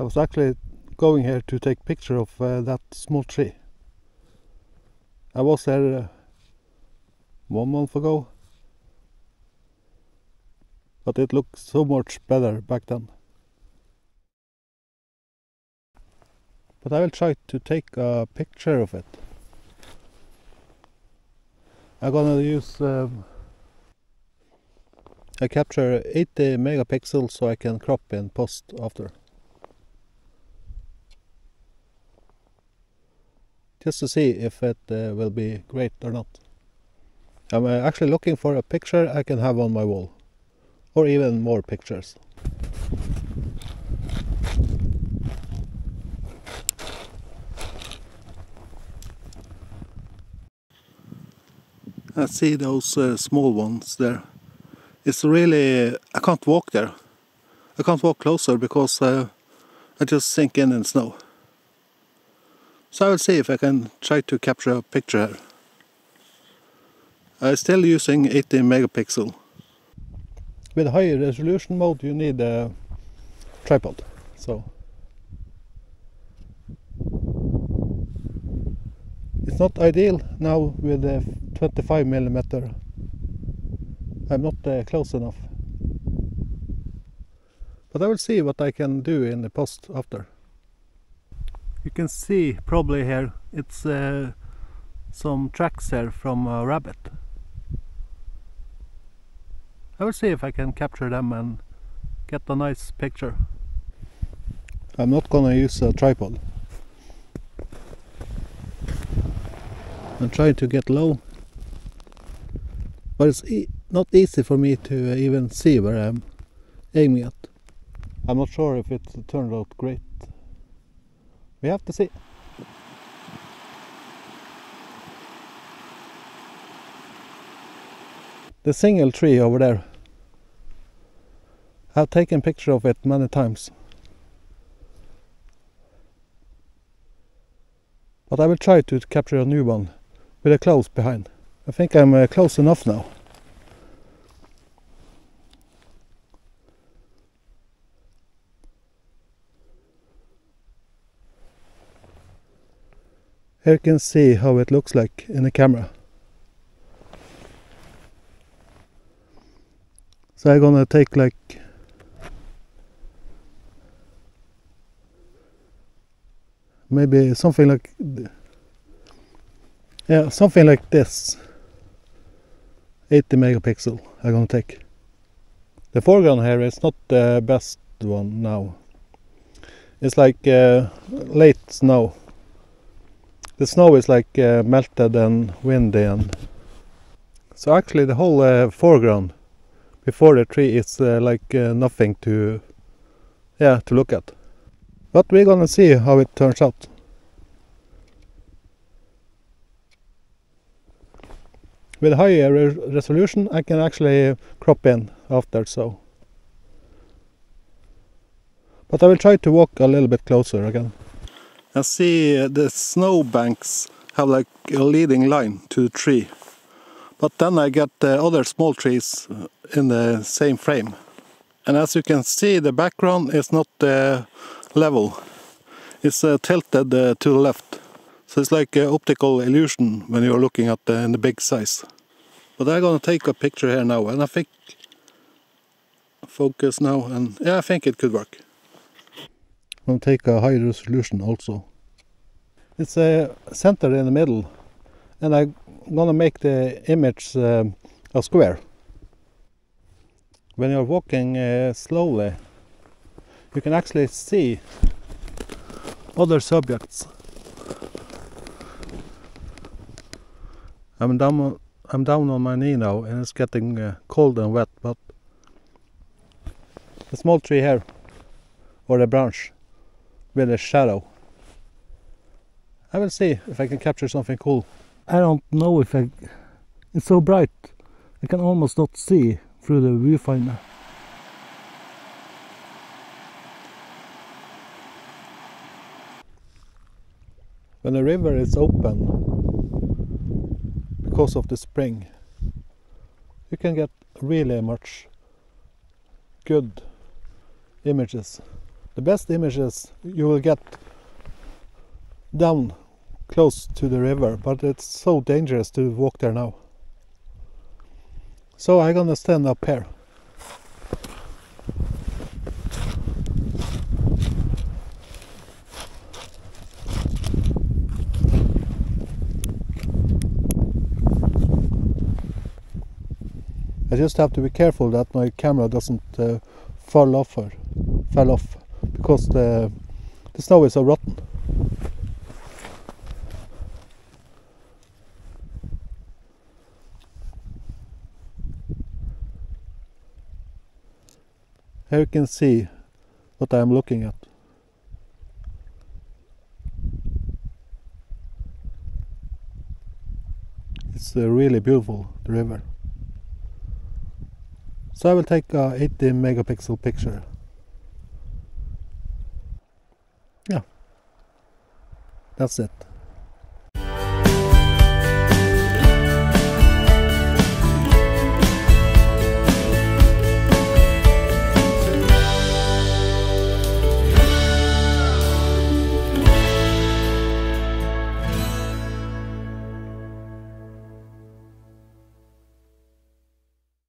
I was actually going here to take picture of that small tree. I was there 1 month ago, but it looked so much better back then. But I will try to take a picture of it. I'm gonna use I capture 80 megapixels so I can crop in post after. Just to see if it will be great or not. I'm actually looking for a picture I can have on my wall, or even more pictures. I see those small ones there. It's really, I can't walk there. I can't walk closer because I just sink in snow. So I will see if I can try to capture a picture here. I'm still using 80 megapixel. With high resolution mode you need a tripod. So it's not ideal now with the 25mm. I'm not close enough. But I will see what I can do in the post after. You can see probably here it's some tracks here from a rabbit. I will see if I can capture them and get a nice picture. I'm not gonna use a tripod. I'm trying to get low, but it's not easy for me to even see where I'm aiming at. I'm not sure if it turned out great. We have to see. The single tree over there, I've taken picture of it many times. But I will try to capture a new one with a close behind. I think I'm close enough now. Here you can see how it looks like in the camera. So I'm gonna take like maybe something like, yeah, something like this. 80 megapixel I'm gonna take. The foreground here is not the best one now. It's like late snow. The snow is like melted and windy, and so actually the whole foreground before the tree is like nothing to look at. But we're gonna see how it turns out. With higher resolution I can actually crop in after, so. But I will try to walk a little bit closer again. I see the snow banks have like a leading line to the tree. But then I get the other small trees in the same frame. And as you can see, the background is not level. It's tilted to the left. So it's like an optical illusion when you're looking at in the big size. But I'm gonna take a picture here now, and I think focus now, and yeah, I think it could work. I'm gonna take a high resolution also. It's centered in the middle, and I'm gonna make the image a square. When you're walking slowly, you can actually see other subjects. I'm down on my knee now, and it's getting cold and wet, but the small tree here, or the branch with a shadow. I will see if I can capture something cool. I don't know if it's so bright I can almost not see through the viewfinder. When the river is open because of the spring, you can get really much good images. The best images you will get down close to the river, but it's so dangerous to walk there now. So I'm gonna stand up here. I just have to be careful that my camera doesn't fall off, because the snow is so rotten. Here you can see what I am looking at. It's really beautiful, the river. So I will take a 80 megapixel picture. Yeah, that's it.